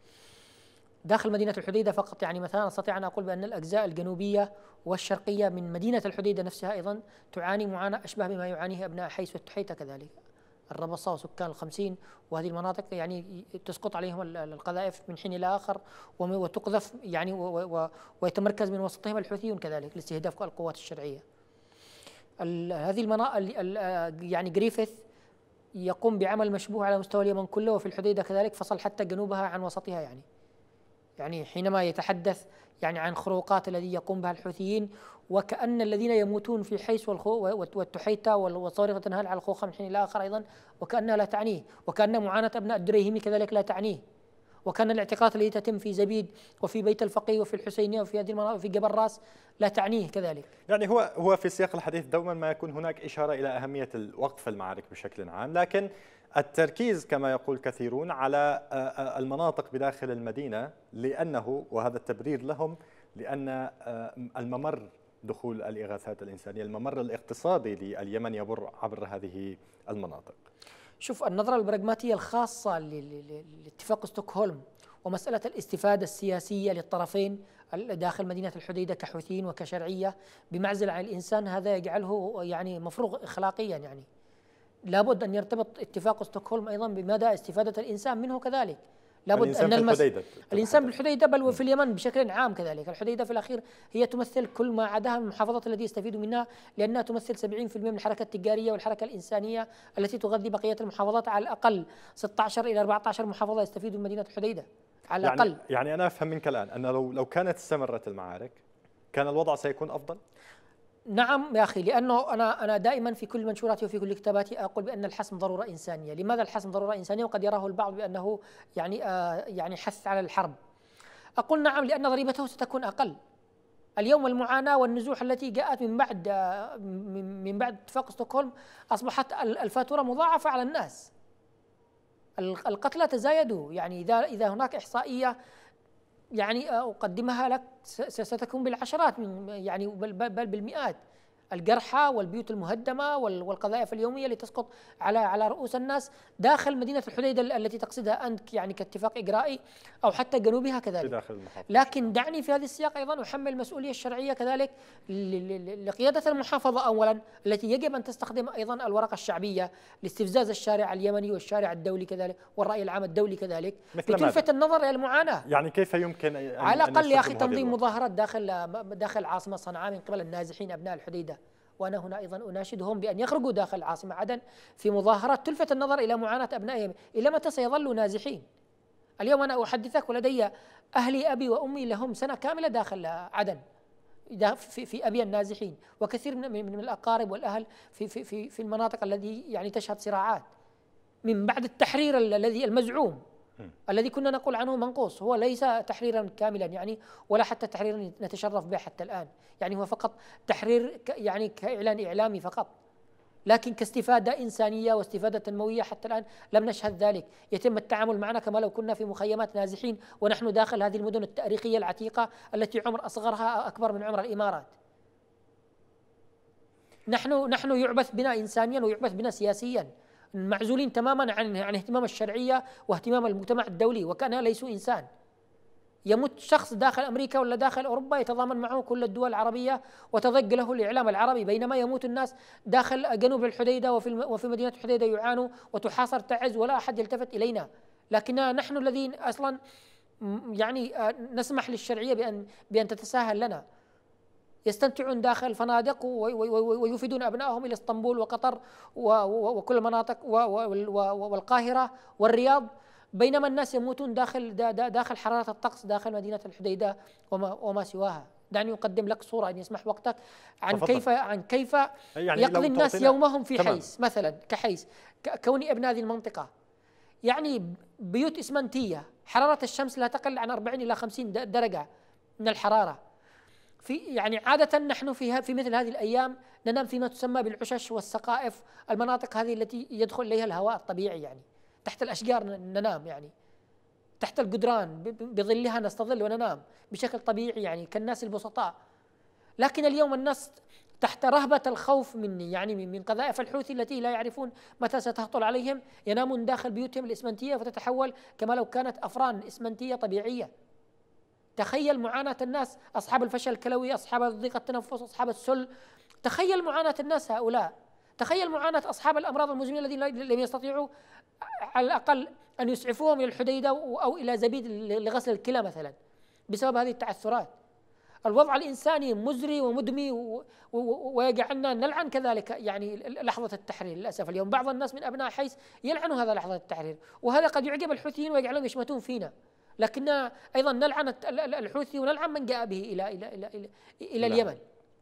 داخل مدينة الحديدة فقط، يعني مثلا أستطيع أن أقول بأن الأجزاء الجنوبية والشرقية من مدينة الحديدة نفسها أيضا تعاني معاناة أشبه بما يعانيه أبناء حيس والتحيتة كذلك، الربصة وسكان الخمسين وهذه المناطق، يعني تسقط عليهم القذائف من حين إلى آخر وتقذف يعني ويتمركز من وسطهم الحوثيون كذلك لاستهداف القوات الشرعية. هذه المناطق يعني جريفيث يقوم بعمل مشبوه على مستوى اليمن كله، وفي الحديدة كذلك فصل حتى جنوبها عن وسطها. يعني حينما يتحدث يعني عن خروقات الذي يقوم بها الحوثيين، وكأن الذين يموتون في حيس والتحيتة والصواريخ تنهال على الخوخة من حين إلى آخر أيضا وكأنها لا تعنيه، وكأن معاناة أبناء الدريهمي كذلك لا تعنيه، وكان الاعتقالات التي تتم في زبيد وفي بيت الفقيه وفي الحسينية وفي هذه المناطق وفي جبل راس لا تعنيه كذلك. يعني هو في سياق الحديث دوما ما يكون هناك إشارة إلى أهمية وقف المعارك بشكل عام، لكن التركيز كما يقول كثيرون على المناطق بداخل المدينة، لأنه وهذا التبرير لهم لأن الممر دخول الإغاثات الإنسانية، الممر الاقتصادي لليمن يمر عبر هذه المناطق. شوف، النظرة البراغماتية الخاصة لاتفاق ستوكهولم ومسألة الاستفادة السياسية للطرفين داخل مدينة الحديدة كحوثيين وكشرعية بمعزل عن الإنسان، هذا يجعله يعني مفروغ أخلاقيا. لابد أن يرتبط اتفاق ستوكهولم أيضا بمدى استفادة الإنسان منه كذلك. لابد الإنسان أن الإنسان بالحديدة بل وفي اليمن بشكل عام كذلك. الحديدة في الأخير هي تمثل كل ما عداها من المحافظات التي يستفيد منها، لأنها تمثل 70% من الحركة التجارية والحركة الإنسانية التي تغذي بقية المحافظات. على الأقل 16 إلى 14 محافظة يستفيدوا من مدينة الحديدة على الأقل. يعني أنا أفهم منك الآن أن لو كانت استمرت المعارك كان الوضع سيكون أفضل؟ نعم يا أخي، لأنه أنا دائما في كل منشوراتي وفي كل كتاباتي أقول بأن الحسم ضرورة إنسانية. لماذا الحسم ضرورة إنسانية وقد يراه البعض بأنه يعني حث على الحرب؟ أقول نعم، لأن ضريبته ستكون أقل. اليوم المعاناة والنزوح التي جاءت من بعد اتفاق ستوكهولم أصبحت الفاتورة مضاعفة على الناس. القتلى تزايدوا. يعني إذا هناك إحصائية يعني أقدمها لك ستكون بالعشرات يعني بل بالمئات، الجرحى والبيوت المهدمة والقذائف اليومية اللي تسقط على رؤوس الناس داخل مدينة الحديدة التي تقصدها أنت، يعني كاتفاق إجرائي، أو حتى جنوبها كذلك داخل المحافظة. لكن دعني في هذا السياق أيضا أحمل المسؤولية الشرعية كذلك لقيادة المحافظة أولا، التي يجب أن تستخدم أيضا الورقة الشعبية لاستفزاز الشارع اليمني والشارع الدولي كذلك والرأي العام الدولي كذلك، لتلفت النظر إلى المعاناة. يعني كيف يمكن على الأقل يا أخي تنظيم مظاهرات داخل العاصمة صنعاء من قبل النازحين أبناء الحديدة، وأنا هنا أيضا أناشدهم بأن يخرجوا داخل العاصمة عدن في مظاهرات تلفت النظر إلى معاناة أبنائهم. إلى متى سيظلوا نازحين؟ اليوم أنا أحدثك ولدي أهلي أبي وأمي لهم سنة كاملة داخل عدن في أبي النازحين، وكثير من الأقارب والأهل في المناطق التي يعني تشهد صراعات من بعد التحرير الذي المزعوم الذي كنا نقول عنه منقوص. هو ليس تحريرا كاملا يعني، ولا حتى تحريرا نتشرف به حتى الآن، يعني هو فقط تحرير يعني كإعلان إعلامي فقط، لكن كاستفادة إنسانية واستفادة تنموية حتى الآن لم نشهد ذلك. يتم التعامل معنا كما لو كنا في مخيمات نازحين ونحن داخل هذه المدن التاريخية العتيقة التي عمر أصغرها أكبر من عمر الإمارات. نحن يعبث بنا إنسانيا ويعبث بنا سياسيا، معزولين تماما عن اهتمام الشرعية واهتمام المجتمع الدولي، وكأننا ليسوا إنسان. يموت شخص داخل أمريكا ولا داخل أوروبا يتضامن معه كل الدول العربية وتضج له الإعلام العربي، بينما يموت الناس داخل جنوب الحديدة وفي مدينة الحديدة يعانوا وتحاصر تعز ولا أحد يلتفت إلينا. لكننا نحن الذين أصلا يعني نسمح للشرعية بأن تتساهل لنا. يستمتعون داخل الفنادق ويفيدون أبنائهم إلى اسطنبول وقطر وكل المناطق والقاهرة والرياض، بينما الناس يموتون داخل حرارة الطقس داخل مدينة الحديدة وما سواها. دعني أقدم لك صورة إن يسمح وقتك عن كيف يعني يقضي الناس يومهم في حيس، مثلا كحيس كوني ابن هذه المنطقة، يعني بيوت إسمنتية حرارة الشمس لا تقل عن 40 إلى 50 درجة من الحرارة. يعني عادة نحن في مثل هذه الأيام ننام فيما تسمى بالعشش والسقائف، المناطق هذه التي يدخل إليها الهواء الطبيعي، يعني تحت الأشجار ننام، يعني تحت الجدران بظلها نستظل وننام بشكل طبيعي يعني كالناس البسطاء. لكن اليوم الناس تحت رهبة الخوف من قذائف الحوثي التي لا يعرفون متى ستهطل عليهم، ينامون داخل بيوتهم الإسمنتية فتتحول كما لو كانت أفران إسمنتية طبيعية. تخيل معاناة الناس، أصحاب الفشل الكلوي، أصحاب ضيق التنفس، أصحاب السل، تخيل معاناة الناس هؤلاء. تخيل معاناة أصحاب الأمراض المزمنة الذين لم يستطيعوا على الأقل أن يسعفوهم إلى الحديدة أو إلى زبيد لغسل الكلى مثلا بسبب هذه التعثرات. الوضع الإنساني مزري ومدمي ويجعلنا نلعن كذلك يعني لحظة التحرير. للأسف اليوم بعض الناس من أبناء حيث يلعنوا هذا لحظة التحرير، وهذا قد يعجب الحوثيين ويجعلهم يشمتون فينا، لكننا أيضا نلعن الحوثي ونلعن من جاء به إلى اليمن.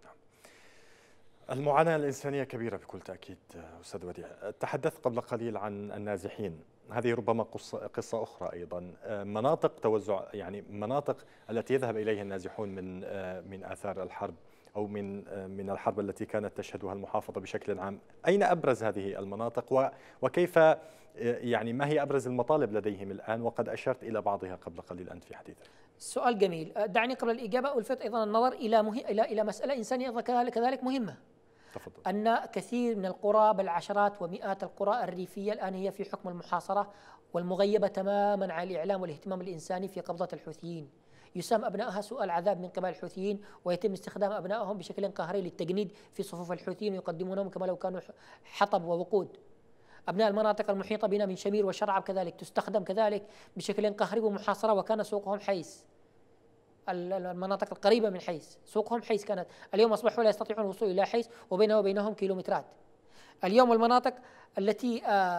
المعاناة الإنسانية كبيرة بكل تأكيد. أستاذ وديع، تحدثت قبل قليل عن النازحين، هذه ربما قصة أخرى أيضا. مناطق توزع، يعني مناطق التي يذهب إليها النازحون من آثار الحرب أو من الحرب التي كانت تشهدها المحافظة بشكل عام، أين أبرز هذه المناطق وكيف يعني ما هي أبرز المطالب لديهم الآن؟ وقد أشرت إلى بعضها قبل قليل أنت في حديثك. سؤال جميل. دعني قبل الإجابة ألفت أيضا النظر إلى مسألة إنسانية كذلك مهمة. تفضل. أن كثير من القرى بل عشرات ومئات القرى الريفية الآن هي في حكم المحاصرة والمغيبة تماما عن الإعلام والاهتمام الإنساني في قبضة الحوثيين. يسام أبنائها سوء العذاب من قبل الحوثيين، ويتم استخدام أبنائهم بشكل قهري للتجنيد في صفوف الحوثيين ويقدمونهم كما لو كانوا حطب ووقود. أبناء المناطق المحيطة بنا من شمير وشرعب كذلك تستخدم كذلك بشكل قهري ومحاصرة، وكان سوقهم حيس. المناطق القريبة من حيس سوقهم حيس كانت، اليوم أصبحوا لا يستطيعون الوصول إلى حيس وبينه وبينهم كيلومترات. اليوم المناطق التي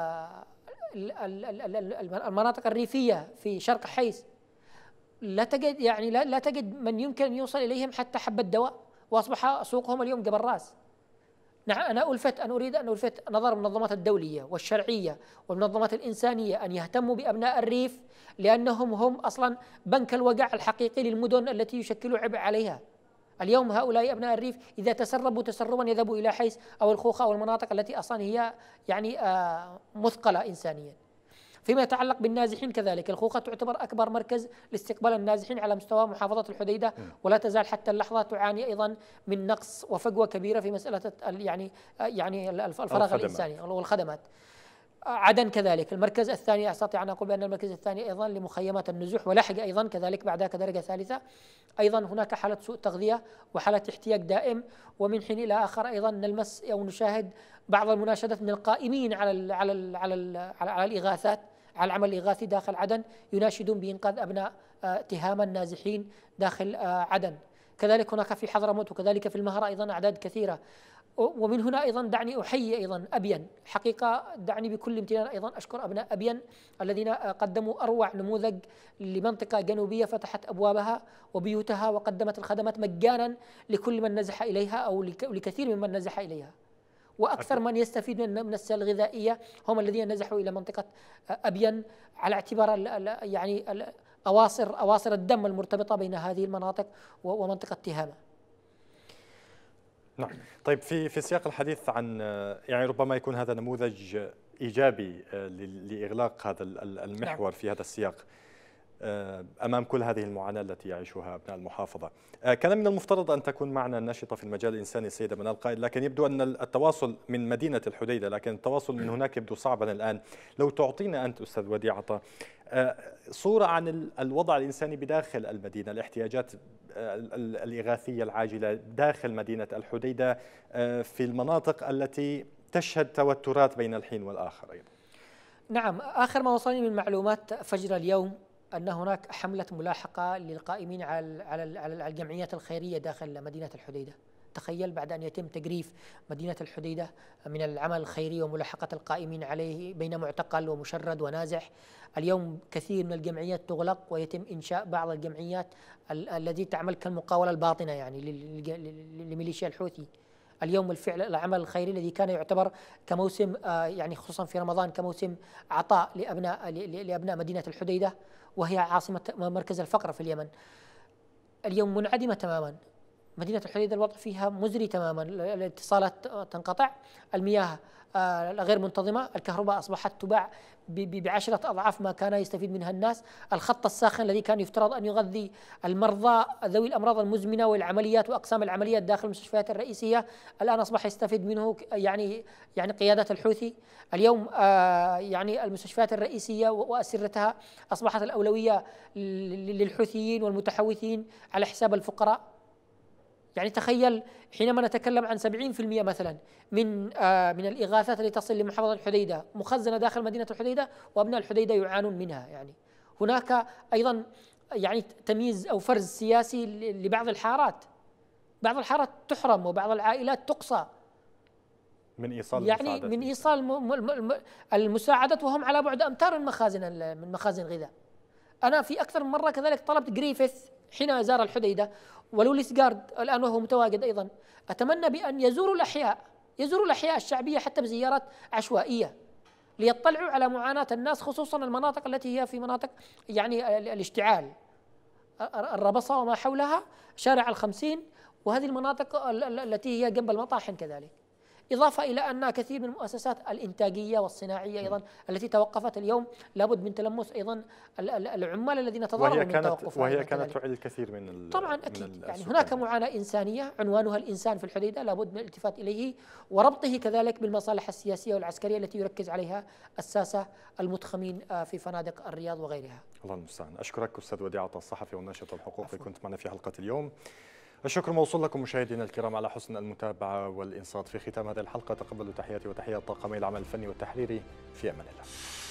المناطق الريفية في شرق حيس لا تجد لا تجد من يمكن أن يوصل إليهم حتى حبة دواء، وأصبح سوقهم اليوم جبل راس. نعم، أنا أريد أن ألفت نظر المنظمات الدولية والشرعية والمنظمات الإنسانية أن يهتموا بأبناء الريف، لأنهم هم أصلا بنك الوقع الحقيقي للمدن التي يشكلوا عبء عليها. اليوم هؤلاء أبناء الريف إذا تسربوا تسربا يذهبوا إلى حيس أو الخوخة أو المناطق التي أصلا هي مثقلة إنسانيا. فيما يتعلق بالنازحين كذلك، الخوخة تعتبر أكبر مركز لاستقبال النازحين على مستوى محافظة الحديدة، ولا تزال حتى اللحظة تعاني أيضا من نقص وفجوة كبيرة في مسألة الفراغ الإنساني والخدمات. عدن كذلك المركز الثاني، أستطيع أن أقول بأن المركز الثاني أيضا لمخيمات النزوح، ولحق أيضا كذلك بعدها كدرجة ثالثة. أيضا هناك حالة سوء تغذية وحالة احتياج دائم، ومن حين إلى آخر أيضا نلمس أو نشاهد بعض المناشدات من القائمين على الإغاثات، على العمل الإغاثي داخل عدن، يناشدون بإنقاذ أبناء تهامة النازحين داخل عدن. كذلك هناك في حضرموت وكذلك في المهرة أيضا أعداد كثيرة. ومن هنا أيضا دعني أحيي أيضا أبين، حقيقة دعني بكل امتنان أيضا أشكر أبناء أبين الذين قدموا أروع نموذج لمنطقة جنوبية فتحت أبوابها وبيوتها وقدمت الخدمات مجانا لكل من نزح إليها أو لكثير ممن نزح إليها. وأكثر من يستفيد من السلة الغذائية هم الذين نزحوا إلى منطقة أبين، على اعتبار أواصر الدم المرتبطة بين هذه المناطق ومنطقة تهامة. نعم. طيب في سياق الحديث عن يعني ربما يكون هذا نموذج إيجابي لإغلاق هذا المحور في هذا السياق أمام كل هذه المعاناة التي يعيشها أبناء المحافظة. كان من المفترض أن تكون معنا الناشطة في المجال الإنساني السيدة منال قائد، لكن يبدو أن التواصل من مدينة الحديدة، لكن التواصل من هناك يبدو صعبا الآن. لو تعطينا أنت أستاذ وديع عطا صورة عن الوضع الإنساني بداخل المدينة، الاحتياجات الإغاثية العاجلة داخل مدينة الحديدة في المناطق التي تشهد توترات بين الحين والآخر أيضا. نعم، آخر ما وصلني من معلومات فجر اليوم أن هناك حملة ملاحقة للقائمين على الجمعيات الخيرية داخل مدينة الحديدة. تخيل بعد أن يتم تجريف مدينة الحديدة من العمل الخيري وملاحقة القائمين عليه بين معتقل ومشرد ونازح، اليوم كثير من الجمعيات تغلق ويتم إنشاء بعض الجمعيات التي تعمل كالمقاولة الباطنة يعني لميليشيا الحوثي. اليوم بالفعل العمل الخيري الذي كان يعتبر كموسم يعني خصوصا في رمضان كموسم عطاء لأبناء مدينة الحديدة، وهي عاصمة مركز الفقر في اليمن، اليوم منعدمة تماما. مدينة الحديدة الوضع فيها مزري تماما، الاتصالات تنقطع، المياه غير منتظمة، الكهرباء أصبحت تباع ب10 أضعاف ما كان يستفيد منها الناس، الخط الساخن الذي كان يفترض أن يغذي المرضى ذوي الأمراض المزمنة والعمليات وأقسام العمليات داخل المستشفيات الرئيسية الآن أصبح يستفيد منه يعني قيادة الحوثي. اليوم يعني المستشفيات الرئيسية وأسرتها أصبحت الأولوية للحوثيين والمتحوثين على حساب الفقراء. يعني تخيل حينما نتكلم عن 70% مثلا من الإغاثات التي تصل لمحافظة الحديدة مخزنة داخل مدينة الحديدة، وأبناء الحديدة يعانون منها. يعني هناك أيضا يعني تمييز أو فرز سياسي لبعض الحارات، بعض الحارات تحرم وبعض العائلات تقصى من إيصال يعني من إيصال المساعدات وهم على بعد أمتار من مخازن الغذاء. أنا في أكثر من مرة كذلك طلبت جريفيث حين زار الحديدة ولوليس جارد الآن وهو متواجد أيضا، أتمنى بأن يزوروا الأحياء الشعبية حتى بزيارات عشوائية ليطلعوا على معاناة الناس، خصوصا المناطق التي هي في مناطق يعني الاشتعال، الربصة وما حولها، شارع ال50 وهذه المناطق التي هي جنب المطاحن كذلك. إضافة إلى أن كثير من المؤسسات الإنتاجية والصناعية أيضا التي توقفت اليوم لابد من تلمس أيضا العمال الذين تضرروا من توقفها، وهي كانت تعيد الكثير من طبعا أكيد. يعني هناك معاناة إنسانية عنوانها الإنسان في الحديدة لابد من الالتفات إليه وربطه كذلك بالمصالح السياسية والعسكرية التي يركز عليها الساسة المتخمين في فنادق الرياض وغيرها. الله المستعان. أشكرك أستاذ وديع عطا الصحفي والناشط الحقوقي، كنت معنا في حلقة اليوم. الشكر موصول لكم مشاهدينا الكرام على حسن المتابعة والإنصات. في ختام هذه الحلقة تقبلوا تحياتي وتحيات طاقمي العمل الفني والتحريري. في أمان الله.